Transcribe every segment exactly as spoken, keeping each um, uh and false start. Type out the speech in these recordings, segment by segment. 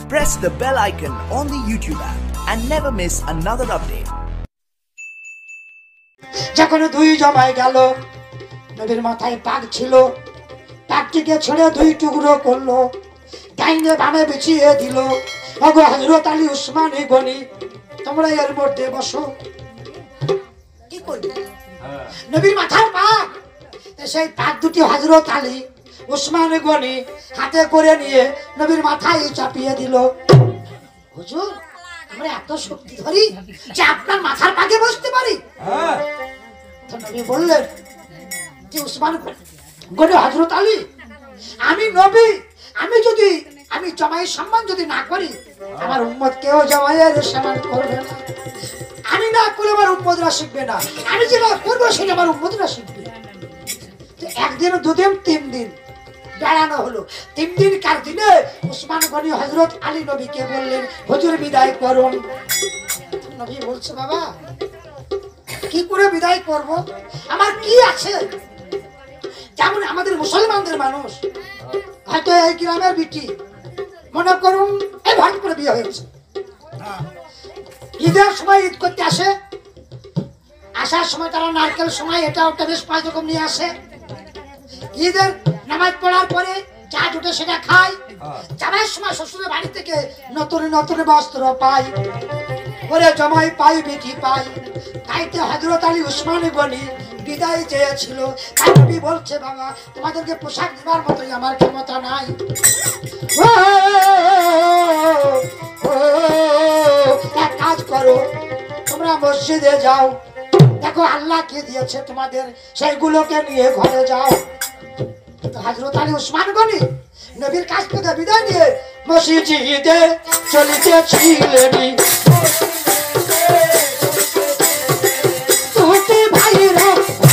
Press the bell icon on the YouTube app and never miss another update. যখন দুই জমাই গেল, নবীর মাথায় পাক ছিল, পাকটিকে ছেড়ে দুই টুকরো করলো, ডাইনে বামে বিছিয়ে দিল। ওগো হযরত আলী উসমান গনি, তোমরা এর মধ্যে বসো। কি করবে? নবীর মাথার পাক, সেই পাক দুটি হযরত আলী উসমান গনি হাতে করে নিয়ে নবীর মাথায় চাপিয়ে দিল। হুজুর, আমরা এত শক্তি ধরি যে আপনার মাথার পাকে বসতে পারি? তো নবী বললেন যে উসমান গনি, হযরত আলী, আমি নবী, আমি যদি আমি জামাইয়ের সম্মান যদি না করি, আমার উম্মত কেউ জামাইয়ের সম্মান করবে না। আমি না করলে আমার উম্মতরা শিখবে না, আমি যেটা করবো সেটা আমার উম্মতরা শিখবে। তো একদিন, দুদিন, তিন দিন বেড়ানো হলো। তিন দিন কার দিনে উসমান গনি হযরত আলী নবীকে বললেন, হুজুর বিদায় করুন। নবী বলছে, বাবা কি করে বিদায় করব? আমার কি আছে? যেমন আমাদের মুসলমানদের মানুষ, হয়তো এই গ্রামের বিটি, মনে করুন এই ভাগ করে বিয়ে হয়েছে, ঈদের সময় ঈদ করতে আসে, আসার সময় তারা নারকেল সময় এটা ওটা বেশ পাঁচ রকম নিয়ে আসে। ঈদের নামাজ পড়ার পরে যা জুটে সেটা খায়। যাবার সময় শ্বশুরের বাড়ি থেকে নতুন নতুন বস্ত্র পাই, ওরে জমাই পাই, বেটি পাই। তাইতে হযরত আলী উসমান গনি বিদায় চেয়েছিল। তাই নবী বলছে, বাবা তোমাদেরকে পোশাক দেওয়ার মতোই আমার ক্ষমতা নাই। ও এক কাজ করো, তোমরা মসজিদে যাও, দেখো আল্লাহ কি দিয়েছে তোমাদের, সেইগুলোকে নিয়ে ঘরে যাও। হযরত আলী উসমান গনি নবীর কাছ থেকে বিদায় নিয়ে মসজিদে চলিতেছিলেন। তুই ভাইরা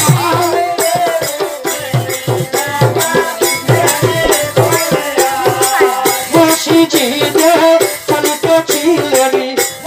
মসজিদে চলিতেছিলেন।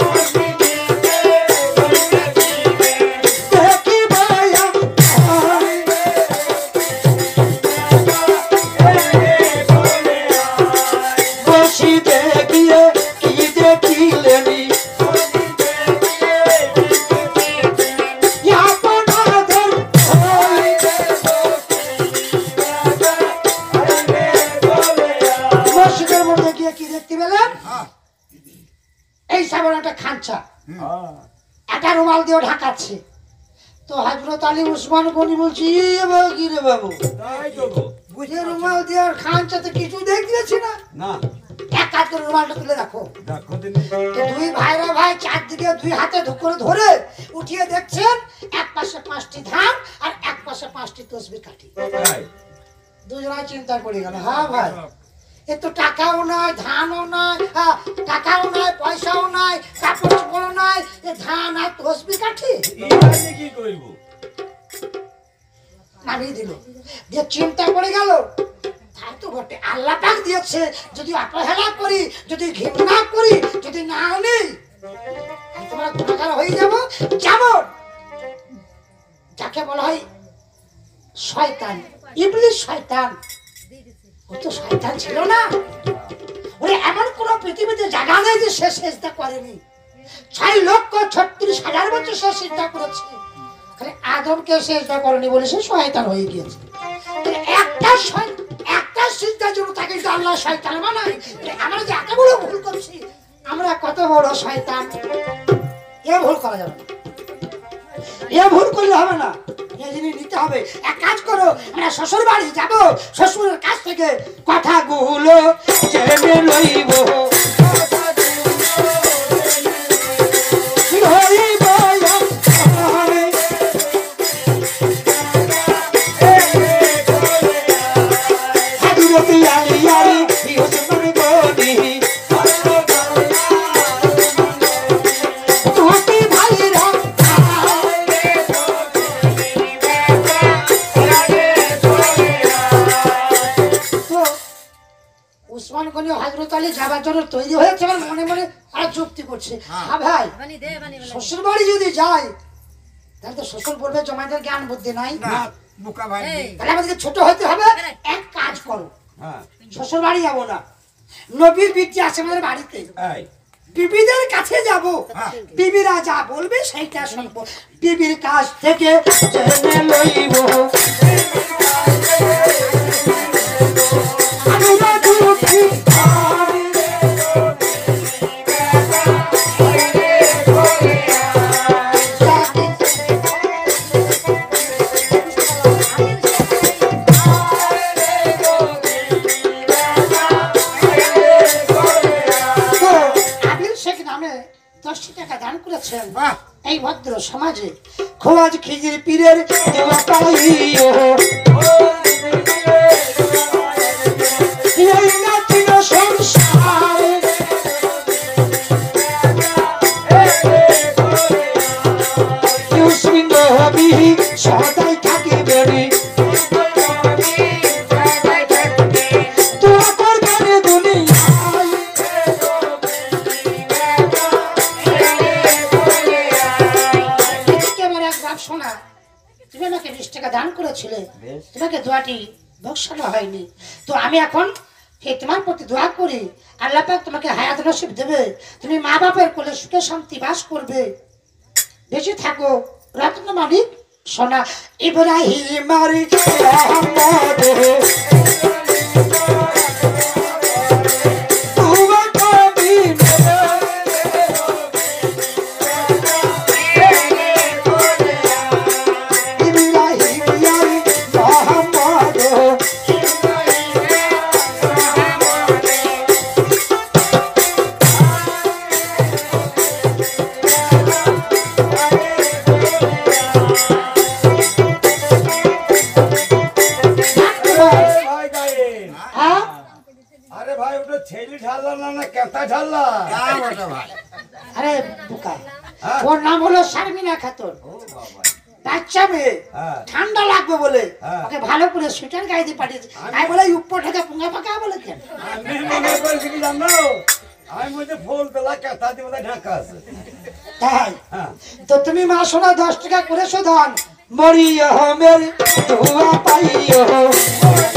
একটা রুমাল দিয়ে ঢাকাচ্ছে। তো হযরত আলী উসমান গনি বলছি, কি রে বাবু, বুঝে রুমাল দিয়ে খানচাতে কিছু দেখতেছি না, এক কাজ করে রুমালটা তুলে রাখো। দুই ভাইরা ভাই চারদিকে দুই হাতে করে ধরে উঠিয়ে দেখছেন, এক পাশে পাঁচটি ধান আর এক পাশে পাঁচটি তসবিহ কাঠি। দুজনাই চিন্তা করে গেল, হ্যাঁ ভাই এ তো টাকাও নাই, ধানও নাই, টাকাও নাই, পয়সাও নাই, কাপড় চোপড়ও নাই, এ ধান আর তসবিহ কাঠি কি করব? নামিয়ে দিল, দিয়ে চিন্তা করে গেল, তাই তো বটে, আল্লাহ পাক দিয়েছে, যদি অবহেলা করি, যদি ঘৃণা করি, যদি না নেই, তোমরা গুনাহগার হয়ে যাব। যেমন যাকে বলা হয় শয়তান, ইবলিস শয়তান, ও তো শয়তান ছিল না? ওরে এমন কোন পৃথিবীতে জায়গা নেই যে সে সেজদা করেনি। ছয় লক্ষ ছত্রিশ হাজার বছর সে সেজদা করেছে, খালি আদমকে সেজদা করেনি বলে সে শয়তান হয়ে গিয়েছে। একটা একটা সেজদার জন্য তাকে যদি আল্লাহ শয়তান বানায়, আমরা যে এত বড় ভুল করছি, আমরা কত বড় শয়তান। এ ভুল করা যাবে না, এ ভুল করলে হবে না, এই জিনিস নিতে হবে। এক কাজ করো, আমরা শ্বশুর বাড়ি যাবো, শ্বশুরের কাছ থেকে কথাগুলো জেনে লইব। হযরত আলী যাবার জন্য তৈরি হয়েছে, আমার মনে মনে আর যুক্তি করছে, হ্যাঁ ভাই শ্বশুর বাড়ি যদি যাই তাহলে তো শ্বশুর বলবে জমাইদের জ্ঞান বুদ্ধি নাই, তাহলে আমাদেরকে ছোট হতে হবে। এক কাজ করো, শ্বশুর বাড়ি যাবো না, নবীর বিটি আছে আমাদের বাড়িতে, এই বিবিদের কাছে যাব, হ্যাঁ। বিবিরা যা বলবে সেইটা শুনবো, বিবির কাছ থেকে জেনে লইব আমি না দুঃখী দশটি টাকা দান করেছেন বাহ এই ভদ্র সমাজে। খোয়াজ খিজির পীরের দেওয়া পাইও এই নাচিল সংসারে কেউ শূন্য হবি সদাই থাকিবে রে তোরা করবে দুনিয়ায় শোনা, তুমি আমাকে বিশ টাকা দান করেছিলে, তোমাকে দোয়াটি বক্সানো হয়নি, তো আমি এখন তোমার প্রতি দোয়া করি আল্লাহ পাক তোমাকে হায়াত নসিব দেবে, তুমি মা বাপের কোলে সুখে শান্তি বাস করবে, বেঁচে থাকো রত্ন মালিক সোনা ইব্রাহিম আরে বুকা ওর নাম হলো শারমিনা খাতুন, বাচ্চা মেয়ে, ঠান্ডা লাগবে বলে ওকে ভালো করে সোয়েটার গায়ে দিয়ে পাঠিয়েছে, তাই বলে উপর থেকে পুঙ্গা পাকা বলে কেন আমি মনে করছি কি জানো আমি মধ্যে ফুল তোলা কাঁথা দিয়ে বোধহয় ঢাকা আছে তাই। তো তুমি মা সোনা দশ টাকা করেছো দান মরিয়া মেরে ধোয়া পাইও